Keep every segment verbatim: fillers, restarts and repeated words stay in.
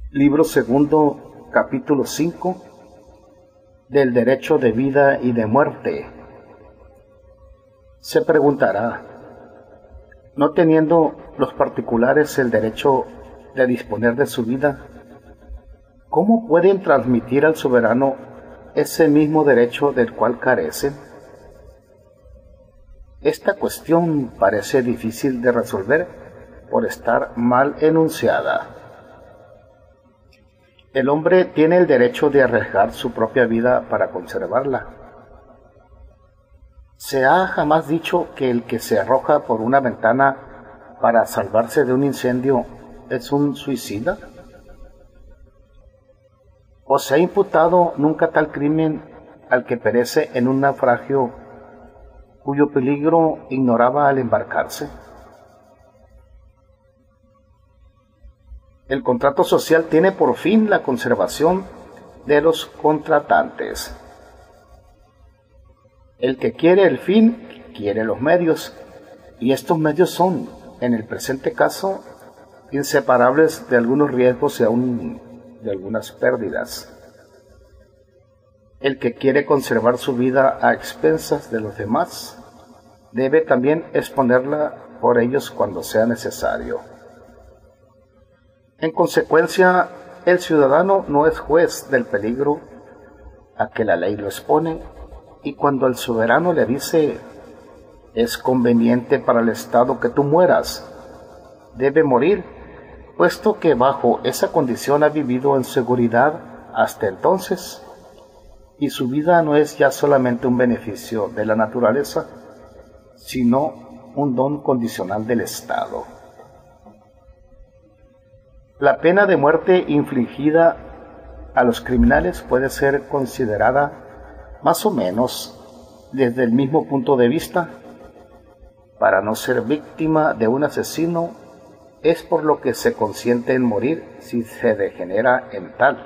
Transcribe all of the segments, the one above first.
Libro segundo, capítulo cinco, del derecho de vida y de muerte. Se preguntará, no teniendo los particulares el derecho de disponer de su vida, ¿cómo pueden transmitir al soberano ese mismo derecho del cual carecen? Esta cuestión parece difícil de resolver por estar mal enunciada. El hombre tiene el derecho de arriesgar su propia vida para conservarla. ¿Se ha jamás dicho que el que se arroja por una ventana para salvarse de un incendio es un suicida? ¿O se ha imputado nunca tal crimen al que perece en un naufragio cuyo peligro ignoraba al embarcarse? El contrato social tiene por fin la conservación de los contratantes. El que quiere el fin, quiere los medios, y estos medios son, en el presente caso, inseparables de algunos riesgos y aún de algunas pérdidas. El que quiere conservar su vida a expensas de los demás, debe también exponerla por ellos cuando sea necesario. En consecuencia, el ciudadano no es juez del peligro a que la ley lo expone, y cuando el soberano le dice, es conveniente para el Estado que tú mueras, debe morir, puesto que bajo esa condición ha vivido en seguridad hasta entonces, y su vida no es ya solamente un beneficio de la naturaleza, sino un don condicional del Estado. La pena de muerte infligida a los criminales puede ser considerada más o menos desde el mismo punto de vista. Para no ser víctima de un asesino es por lo que se consiente en morir si se degenera en tal.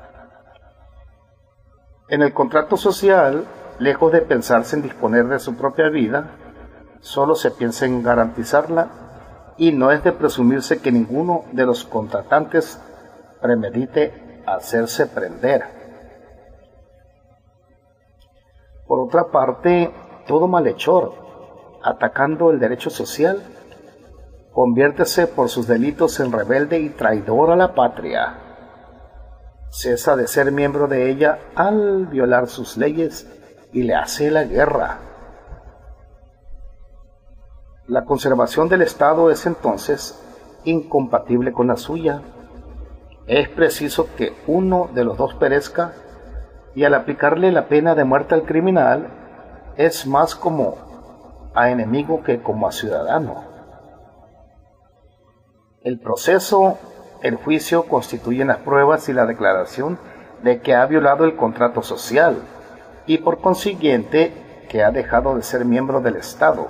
En el contrato social, lejos de pensarse en disponer de su propia vida, solo se piensa en garantizarla, y no es de presumirse que ninguno de los contratantes premedite hacerse prender. Por otra parte, todo malhechor, atacando el derecho social, conviértese por sus delitos en rebelde y traidor a la patria. Cesa de ser miembro de ella al violar sus leyes y le hace la guerra. La conservación del Estado es entonces incompatible con la suya. Es preciso que uno de los dos perezca, y al aplicarle la pena de muerte al criminal, es más como a enemigo que como a ciudadano. El proceso, el juicio constituyen las pruebas y la declaración de que ha violado el contrato social, y por consiguiente que ha dejado de ser miembro del Estado.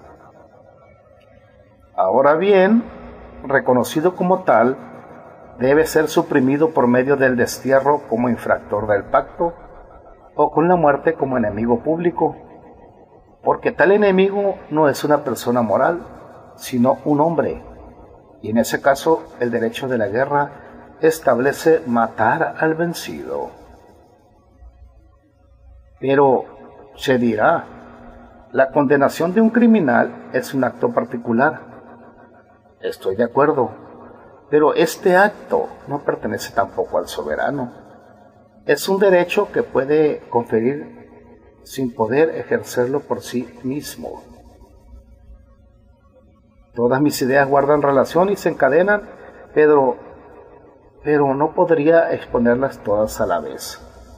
Ahora bien, reconocido como tal, debe ser suprimido por medio del destierro como infractor del pacto o con la muerte como enemigo público, porque tal enemigo no es una persona moral, sino un hombre, y en ese caso el derecho de la guerra establece matar al vencido. Pero se dirá, la condenación de un criminal es un acto particular. Estoy de acuerdo, pero este acto no pertenece tampoco al soberano. Es un derecho que puede conferir sin poder ejercerlo por sí mismo. Todas mis ideas guardan relación y se encadenan, pero, pero no podría exponerlas todas a la vez.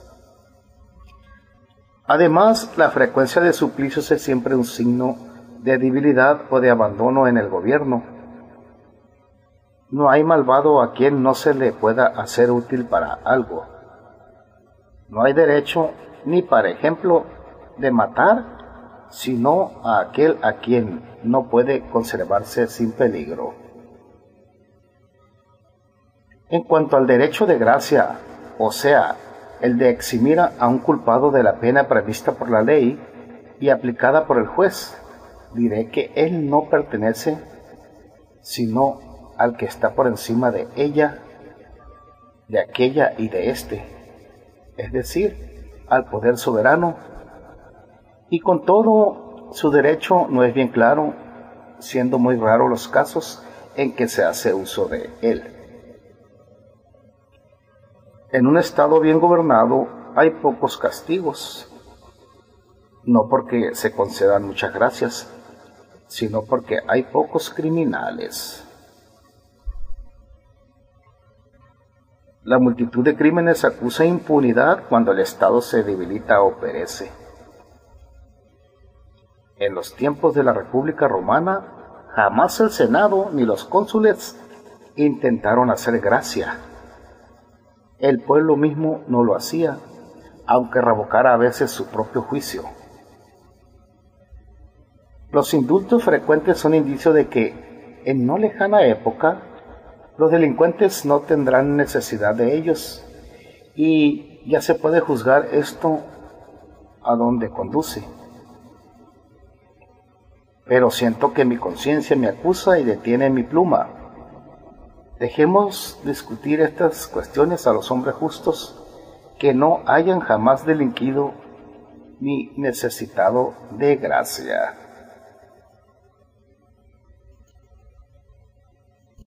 Además, la frecuencia de suplicios es siempre un signo de debilidad o de abandono en el gobierno. No hay malvado a quien no se le pueda hacer útil para algo. No hay derecho ni, por ejemplo, de matar, sino a aquel a quien no puede conservarse sin peligro. En cuanto al derecho de gracia, o sea, el de eximir a un culpado de la pena prevista por la ley y aplicada por el juez, diré que él no pertenece sino al que está por encima de ella, de aquella y de éste, es decir, al poder soberano, y con todo su derecho no es bien claro, siendo muy raros los casos en que se hace uso de él. En un estado bien gobernado hay pocos castigos, no porque se concedan muchas gracias, sino porque hay pocos criminales. La multitud de crímenes acusa impunidad cuando el Estado se debilita o perece. En los tiempos de la República Romana, jamás el Senado ni los cónsules intentaron hacer gracia. El pueblo mismo no lo hacía, aunque revocara a veces su propio juicio. Los indultos frecuentes son indicio de que, en no lejana época, los delincuentes no tendrán necesidad de ellos, y ya se puede juzgar esto a dónde conduce. Pero siento que mi conciencia me acusa y detiene mi pluma. Dejemos discutir estas cuestiones a los hombres justos que no hayan jamás delinquido ni necesitado de gracia.